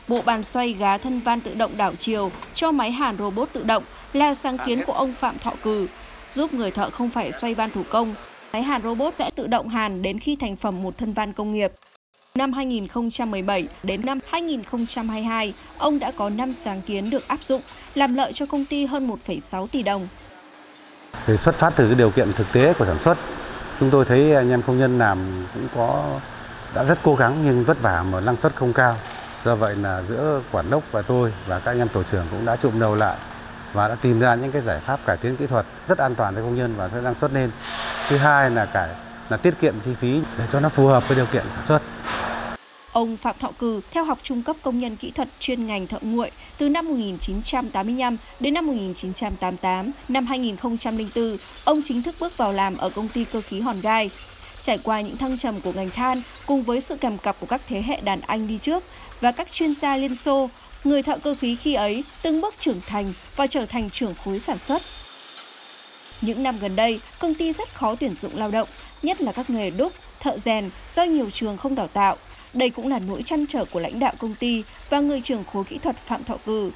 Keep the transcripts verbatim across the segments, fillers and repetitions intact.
Bộ bàn xoay gá thân van tự động đảo chiều cho máy hàn robot tự động là sáng kiến của ông Phạm Thọ Cừ, giúp người thợ không phải xoay van thủ công. Máy hàn robot sẽ tự động hàn đến khi thành phẩm một thân van công nghiệp. Năm hai nghìn không trăm mười bảy đến năm hai nghìn không trăm hai mươi hai, ông đã có năm sáng kiến được áp dụng, làm lợi cho công ty hơn một phẩy sáu tỷ đồng. Để xuất phát từ cái điều kiện thực tế của sản xuất, chúng tôi thấy anh em công nhân làm cũng có đã rất cố gắng nhưng vất vả mà năng suất không cao. Do vậy là giữa quản đốc và tôi và các anh em tổ trưởng cũng đã chụm đầu lại và đã tìm ra những cái giải pháp cải tiến kỹ thuật rất an toàn cho công nhân và sẽ năng suất lên. Thứ hai là cải là tiết kiệm chi phí để cho nó phù hợp với điều kiện sản xuất. Ông Phạm Thọ Cừ theo học trung cấp công nhân kỹ thuật chuyên ngành thợ nguội từ năm một nghìn chín trăm tám mươi lăm đến năm một nghìn chín trăm tám mươi tám. Năm hai nghìn không trăm lẻ bốn, ông chính thức bước vào làm ở công ty cơ khí Hòn Gai. Trải qua những thăng trầm của ngành than cùng với sự kèm cặp của các thế hệ đàn anh đi trước và các chuyên gia Liên Xô, người thợ cơ khí khi ấy từng bước trưởng thành và trở thành trưởng khối sản xuất. Những năm gần đây, công ty rất khó tuyển dụng lao động, nhất là các nghề đúc, thợ rèn do nhiều trường không đào tạo. Đây cũng là nỗi trăn trở của lãnh đạo công ty và người trưởng khối kỹ thuật Phạm Thọ Cừ.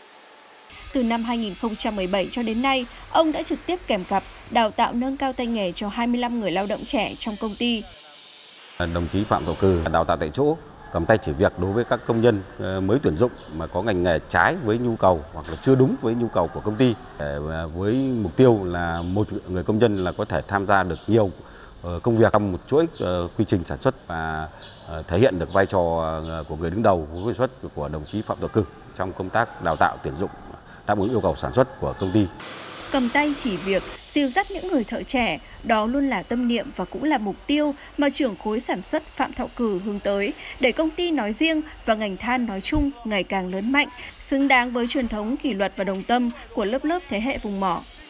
Từ năm hai nghìn không trăm mười bảy cho đến nay, ông đã trực tiếp kèm cặp, đào tạo nâng cao tay nghề cho hai mươi lăm người lao động trẻ trong công ty. Đồng chí Phạm Thọ Cừ đào tạo tại chỗ, cầm tay chỉ việc đối với các công nhân mới tuyển dụng mà có ngành nghề trái với nhu cầu hoặc là chưa đúng với nhu cầu của công ty. Với mục tiêu là một người công nhân là có thể tham gia được nhiều công việc trong một chuỗi quy trình sản xuất và thể hiện được vai trò của người đứng đầu của sản xuất của đồng chí Phạm Thọ Cừ trong công tác đào tạo tuyển dụng đáp ứng yêu cầu sản xuất của công ty. Cầm tay chỉ việc, dìu dắt những người thợ trẻ, đó luôn là tâm niệm và cũng là mục tiêu mà trưởng khối sản xuất Phạm Thọ Cừ hướng tới để công ty nói riêng và ngành than nói chung ngày càng lớn mạnh, xứng đáng với truyền thống kỷ luật và đồng tâm của lớp lớp thế hệ vùng mỏ.